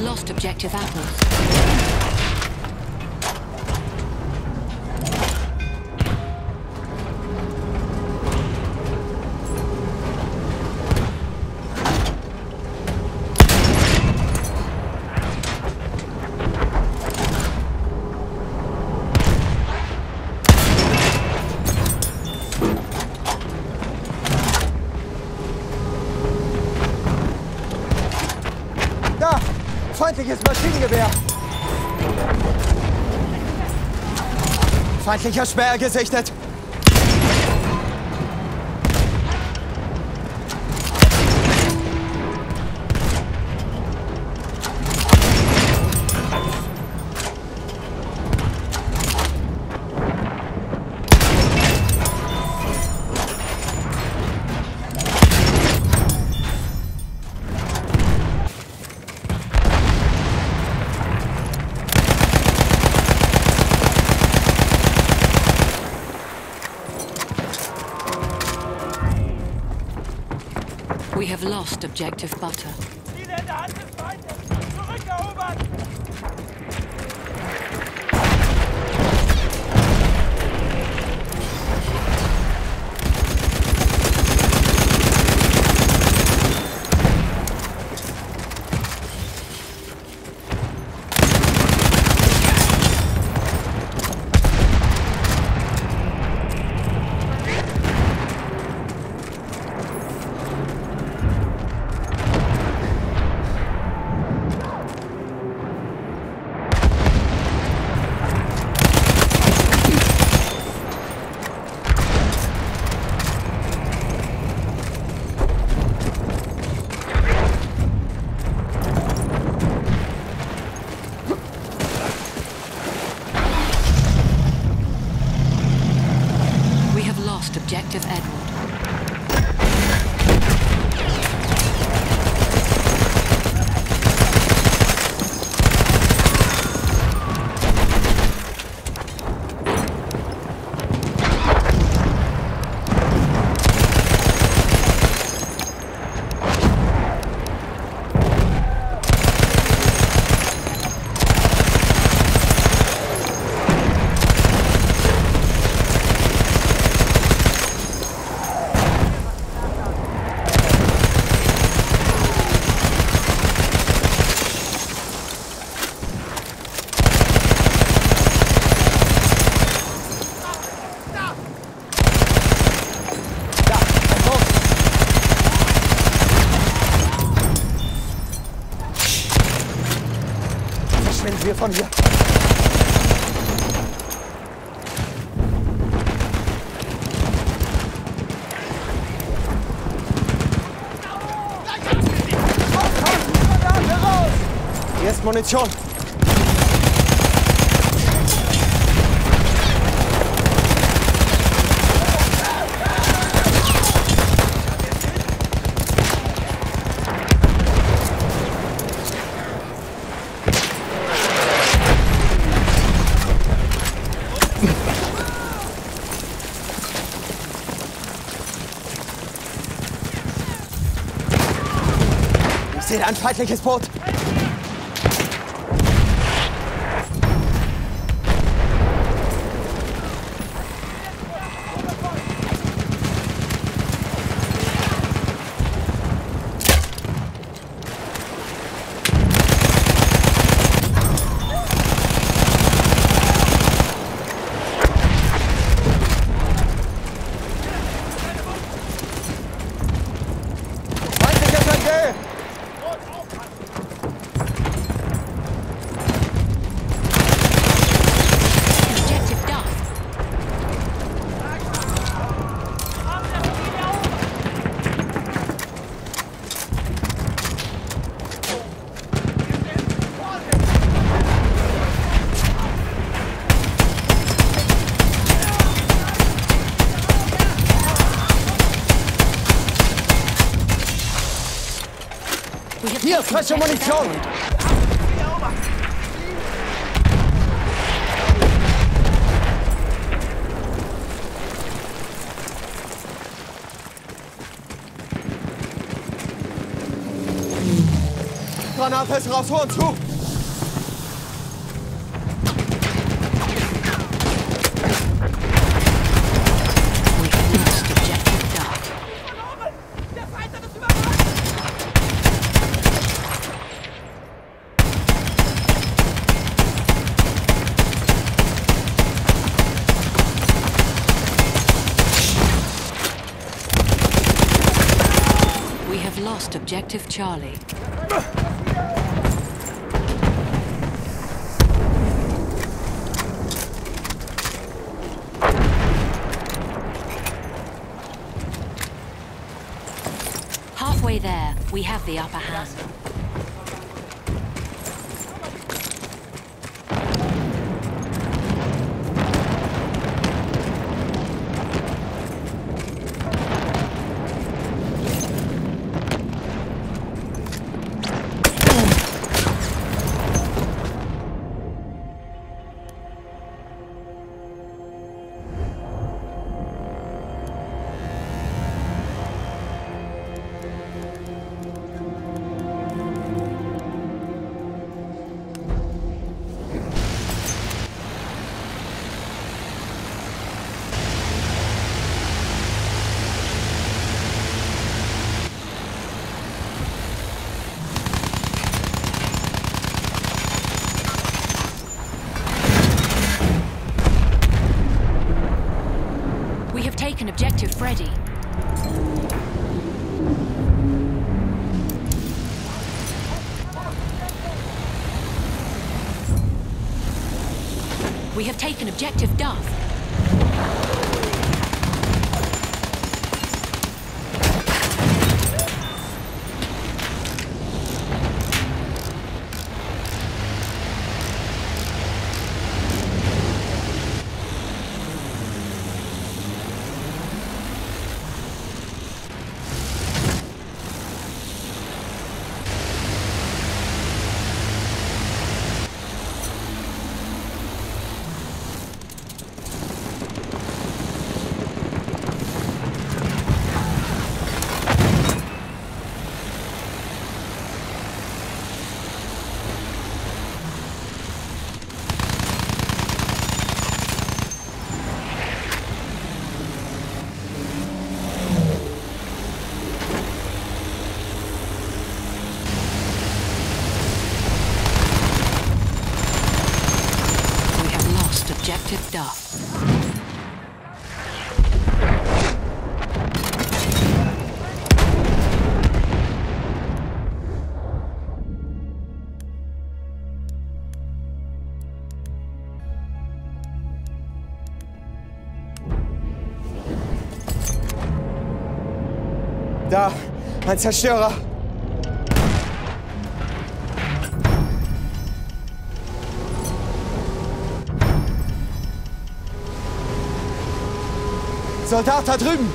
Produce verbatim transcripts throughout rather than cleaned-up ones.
lost objective apples. Feindliches Maschinengewehr! Feindlicher Sperr gesichtet! We have lost objective butter. Ziele in der Hand des Feindes! Zurückerobert! Objective Edward. Wir von hier. Hier ist Munition. Ich sehe ein feindliches Boot. Hier, frische Munition! Granate ist raus, Horn zu! We have lost objective Duff. Verloren! Der Feind hat uns überrascht! We have lost objective Charlie. Halfway there, we have the upper hand. We have taken objective Freddy. We have taken objective Duff. Objective Duff. Da, ein Zerstörer. Soldat da drüben!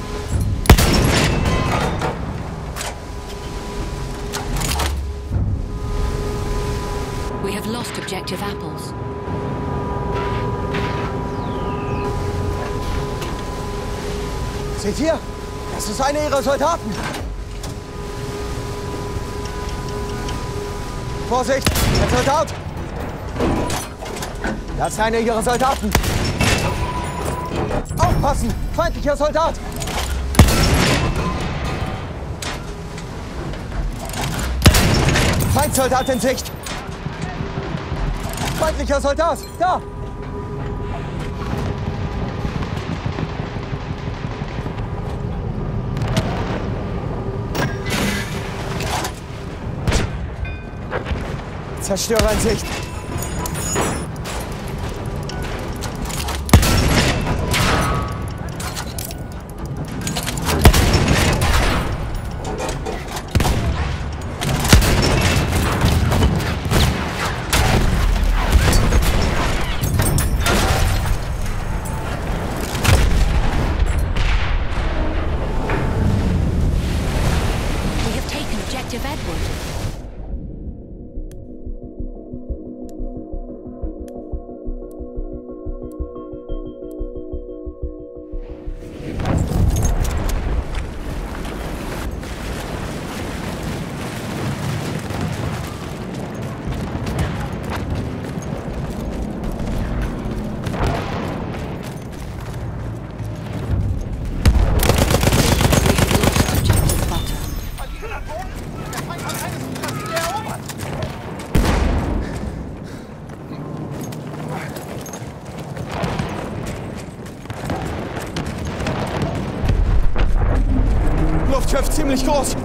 We have lost objective apples. Seht ihr? Das ist einer ihrer Soldaten! Vorsicht! Ein Soldat! Das ist einer ihrer Soldaten! Aufpassen! Feindlicher Soldat! Feindsoldat in Sicht! Feindlicher Soldat! Da! Zerstörer in Sicht! Schiff ziemlich groß.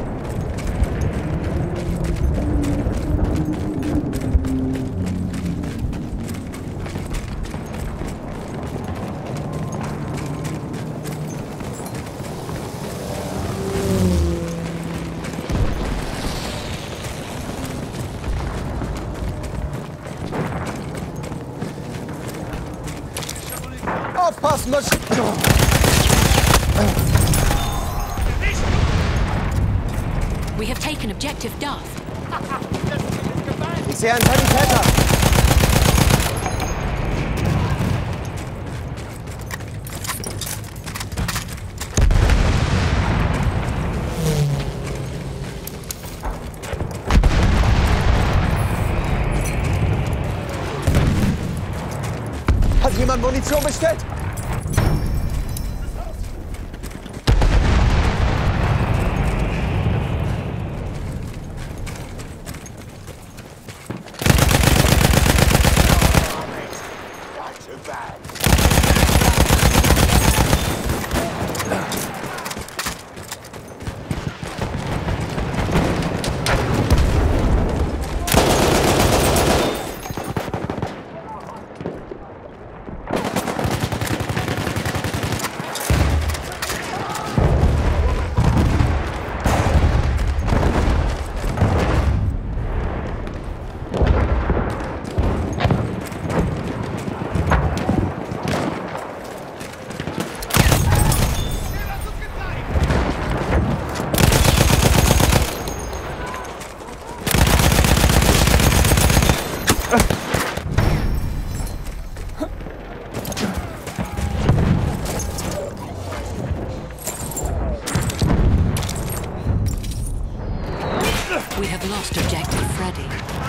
Aufpassen, was... We have taken objective Duff. Ich sehe einen Sanitäter. Hat jemand Munition bestellt? We have lost objective Freddy.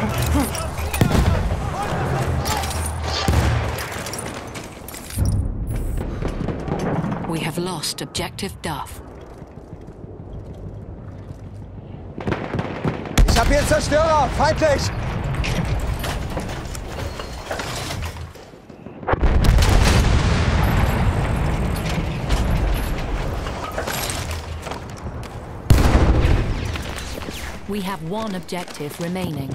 We have lost objective Duff. Ich habe hier Zerstörer! Feindlich! We have one objective remaining.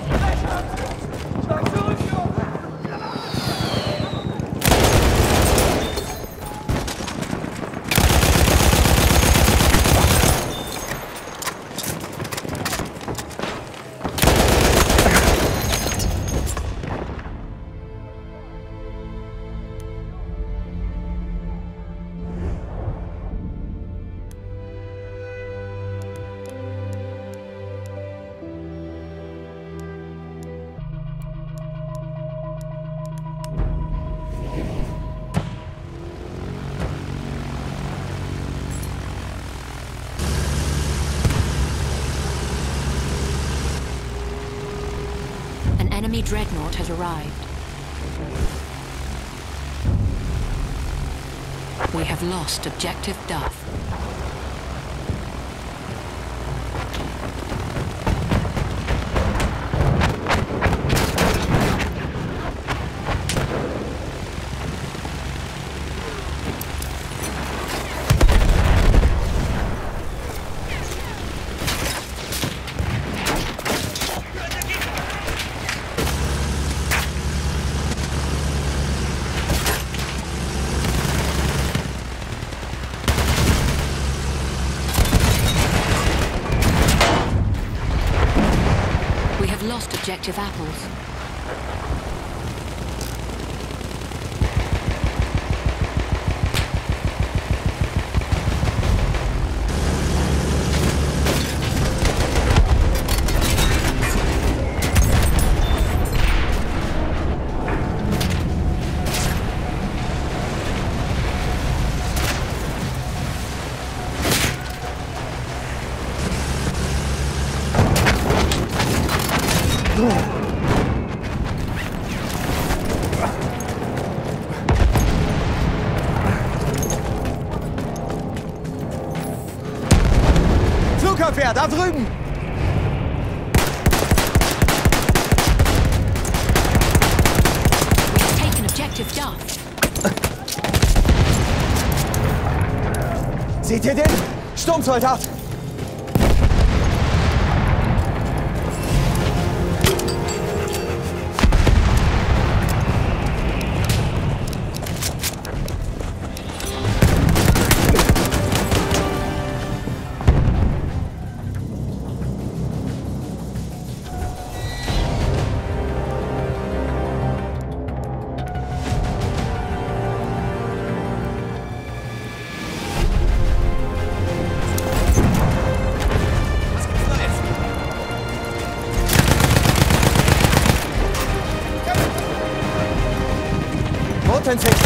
Enemy dreadnought has arrived. We have lost objective Duff. Lost objective apples. Flugabwehr, da drüben! We've taken objective Duff. Seht ihr den? Sturmsoldat! neunzig.